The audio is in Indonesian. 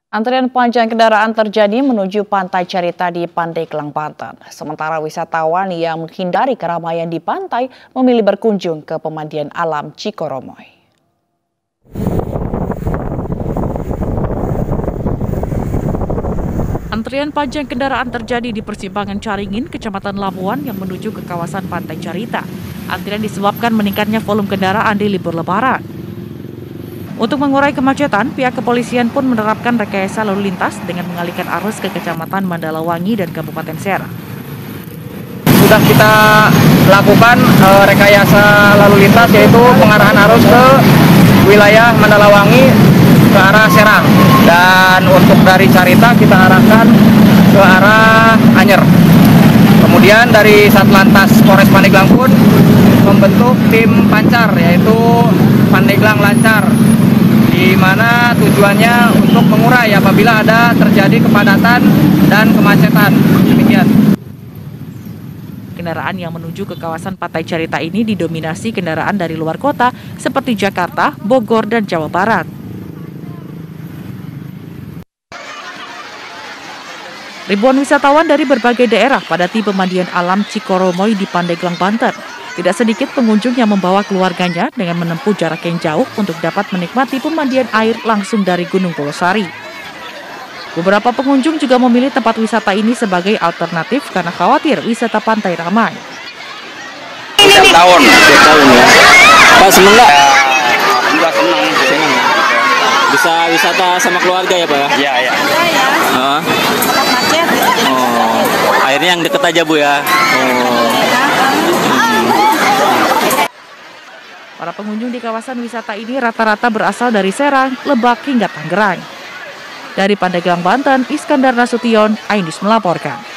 Antrian panjang kendaraan terjadi menuju Pantai Carita di Pandeglang, Banten. Sementara wisatawan yang menghindari keramaian di pantai memilih berkunjung ke pemandian alam Cikoromoy. Antrian panjang kendaraan terjadi di persimpangan Caringin, Kecamatan Labuan yang menuju ke kawasan Pantai Carita. Antrian disebabkan meningkatnya volume kendaraan di libur Lebaran. Untuk mengurai kemacetan, pihak kepolisian pun menerapkan rekayasa lalu lintas dengan mengalihkan arus ke Kecamatan Mandalawangi dan Kabupaten Serang. Sudah kita lakukan rekayasa lalu lintas, yaitu pengarahan arus ke wilayah Mandalawangi ke arah Serang. Dan untuk dari Carita kita arahkan ke arah Anyer. Kemudian dari Satlantas Polres Pandeglang pun membentuk tim pancar, yaitu Pandeglang Lancar, di mana tujuannya untuk mengurai apabila ada terjadi kepadatan dan kemacetan. Demikian. Kendaraan yang menuju ke kawasan Pantai Carita ini didominasi kendaraan dari luar kota seperti Jakarta, Bogor, dan Jawa Barat. Ribuan wisatawan dari berbagai daerah padati pemandian alam Cikoromoy di Pandeglang, Banten. Tidak sedikit pengunjung yang membawa keluarganya dengan menempuh jarak yang jauh untuk dapat menikmati pemandian air langsung dari Gunung Polosari. Beberapa pengunjung juga memilih tempat wisata ini sebagai alternatif karena khawatir wisata pantai ramai. Setiap tahun ya. Pak, seneng nggak? Alhamdulillah senang. Bisa wisata sama keluarga ya, Pak? Iya. Macet. Oh, airnya yang deket aja, Bu ya? Para pengunjung di kawasan wisata ini rata-rata berasal dari Serang, Lebak, hingga Tangerang. Dari Pandeglang, Banten, Iskandar Nasution, Ainus melaporkan.